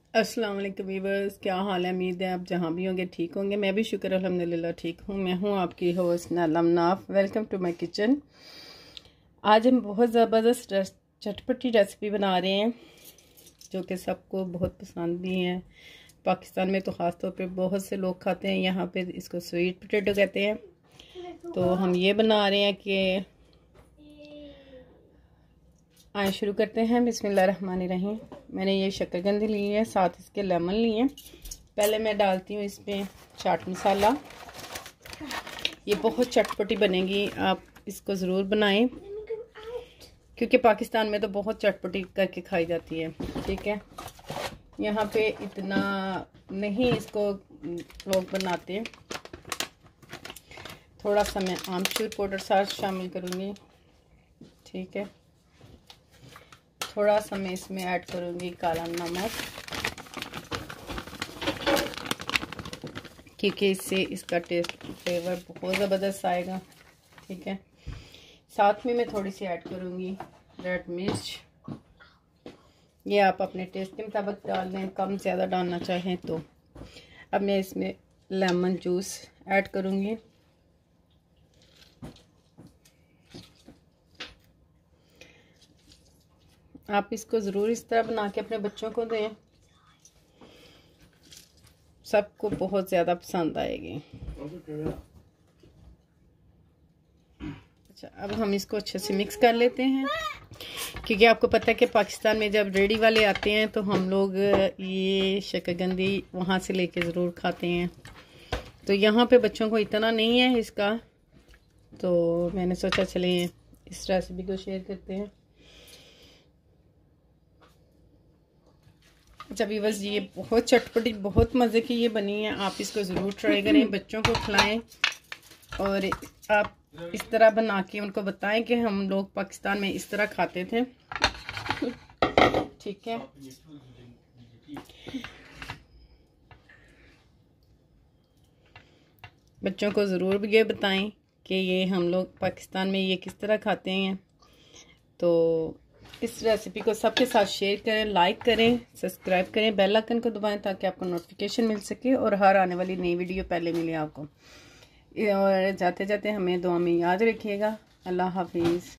अस्सलाम वालेकुम वीवर्स, क्या हाल है। उम्मीद है आप जहाँ भी होंगे ठीक होंगे। मैं भी शुक्र अल्हम्दुलिल्लाह ठीक हूँ। मैं हूँ आपकी host Nala Manaf. Welcome to my kitchen. आज हम बहुत ज़बरदस्त चटपटी रेसिपी बना रहे हैं जो कि सबको बहुत पसंद भी है। पाकिस्तान में तो ख़ास तौर पे बहुत से लोग खाते हैं। यहाँ पे इसको स्वीट पोटैटो कहते हैं। तो हम ये बना रहे हैं कि आए शुरू करते हैं। बिस्मिल्लाहिर्रहमानिर्रहीम। मैंने ये शक्करकंदी ली है, साथ इसके लेमन लिए। पहले मैं डालती हूँ इसमें चाट मसाला। ये बहुत चटपटी बनेगी, आप इसको ज़रूर बनाएं क्योंकि पाकिस्तान में तो बहुत चटपटी करके खाई जाती है। ठीक है, यहाँ पे इतना नहीं इसको लोग बनाते। थोड़ा सा मैं आमचूर पाउडर साथ शामिल करूँगी। ठीक है, थोड़ा सा मैं इसमें ऐड करूँगी काला नमक क्योंकि इससे इसका टेस्ट फ्लेवर बहुत ज़बरदस्त आएगा। ठीक है, साथ में मैं थोड़ी सी ऐड करूँगी रेड मिर्च। ये आप अपने टेस्ट के मुताबिक डाल दें, कम ज़्यादा डालना चाहें तो। अब मैं इसमें लेमन जूस ऐड करूँगी। आप इसको ज़रूर इस तरह बना के अपने बच्चों को दें, सबको बहुत ज़्यादा पसंद आएगी। अच्छा, अब हम इसको अच्छे से मिक्स कर लेते हैं क्योंकि आपको पता है कि पाकिस्तान में जब रेडी वाले आते हैं तो हम लोग ये शक्करकंदी वहाँ से लेके ज़रूर खाते हैं। तो यहाँ पे बच्चों को इतना नहीं है इसका, तो मैंने सोचा चले इस रेसिपी को शेयर करते हैं। अच्छा व्यूअर्स, ये बहुत चटपटी बहुत मज़े की ये बनी है। आप इसको ज़रूर ट्राई करें, बच्चों को खिलाएं और आप इस तरह बना के उनको बताएं कि हम लोग पाकिस्तान में इस तरह खाते थे। ठीक है, बच्चों को ज़रूर ये बताएं कि ये हम लोग पाकिस्तान में ये किस तरह खाते हैं। तो इस रेसिपी को सबके साथ शेयर करें, लाइक करें, सब्सक्राइब करें, बेल आइकन को दबाएं ताकि आपको नोटिफिकेशन मिल सके और हर आने वाली नई वीडियो पहले मिले आपको। और जाते जाते हमें दुआ में याद रखिएगा। अल्लाह हाफिज़।